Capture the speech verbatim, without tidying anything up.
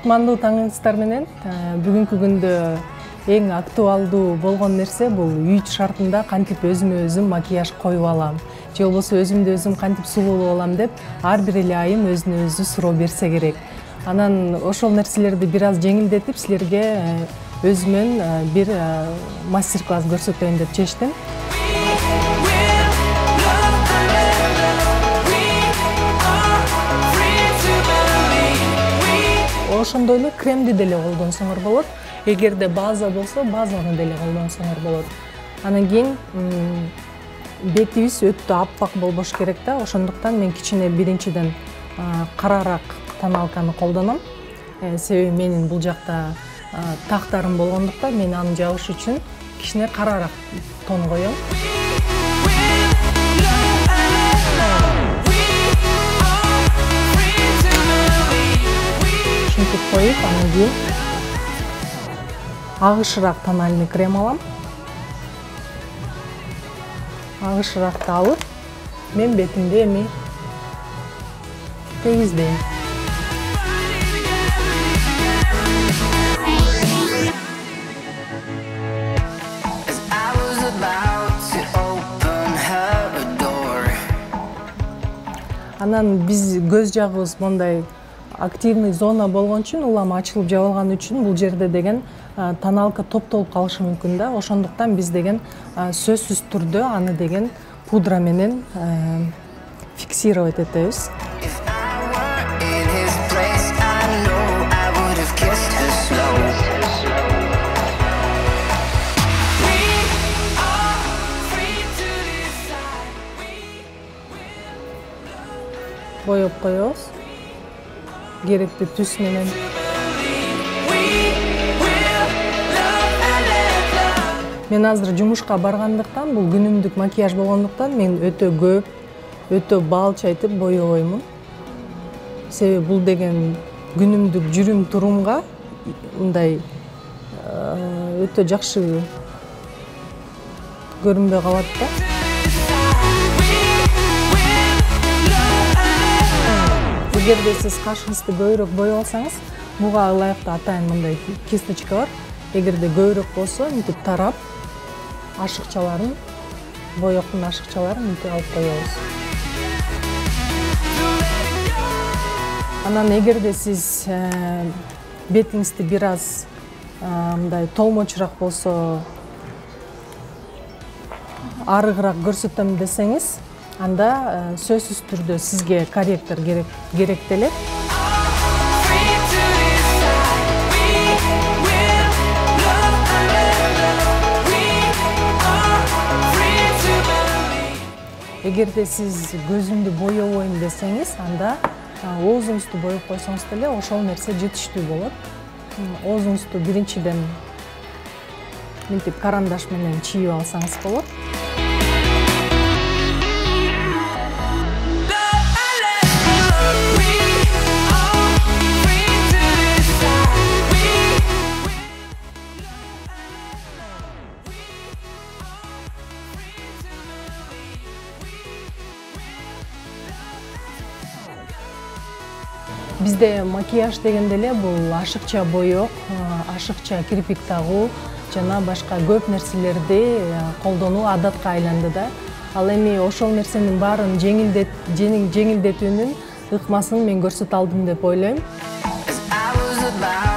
кутмандуу таңыңыздар менен. Бүгүнкү күндө эң актуалдуу болгон нерсе бул үй шартында кантип өзүмө өзүм макияж коюп алам, же болбосо өзүмдү өзүм кантип сулуулап алам деп ар бир эле айым өзүнө өзү суроо берсе керек. Анан ошол нерселерди бир аз жеңилдетип силерге өзүмөн бир мастер-класс көрсөтөйүн деп чечтим. Ошондой эле кремди деле колдонсоңор болот. Эгерде база болсо, базаны деле колдонсоңор болот. Анан кийин бетибиз өтө аппак болбош керек да. Ошондуктан мен кичине биринчиден карараак тоналканы колдоном. Себеби менин бул жакта тактарым болгондуктан мен аны жабыш үчүн кичине карараак тон коем. Ушинтип коюп, анан кийин агышыраак тональный крем алам. Агышыраакты алып, мен бетимди эми тийгиздейм. Анан биз көз жагыбыз мондай активный зона болгон үчүн, улам ачылып жабылган үчүн бул жерде деген тоналка топтолуп калышы мүмкүн да. Ошондуктан биз деген сөзсүз түрдө аны деген пудра менен фиксировать этебиз. Боеп коебуз. Керектүү түс менен. Мен азыр жумушка баргандыктан, бул күнүмдүк макияж болгондуктан мен өтө көп, өтө бал чайтып боебоймун. Себеби бул деген күнүмдүк жүрүм турумга мындай өтө жакшы көрүнбөй калат да. Эгерде сиз кашыңызды көбүрөөк боеп алсаңыз, буга ылайыктуу атайын мындай кисточка бар. Эгерде көбүрөөк болсо, мынтип тарап, ашыкчаларын, боектун ашыкчаларын мынтип алып коебуз. Анан эгерде сиз бетиңизди бир аз мындай толмочураак болсо, арыгыраак көрсөтөм десеңиз, анда сөзсүз түрдө сизге корректор керектелет. Эгерде сиз көзүмдү боебойм десеңиз, анда оозуңузду боеп койсоңуз деле ошол нерсе жетиштүү болот. Оозуңузду биринчиден мынтип карандаш менен чийип алсаңыз болот. Бизде макияж дегенде эле бул ашыкча боек, ашыкча кирпик тагуу жана башка көп нерселерди колдонуу адатка айланды да. Ал эми ошол нерсенин баарын жеңилдетүүнүн ыкмасын мен көрсөтө алдым деп ойлойм.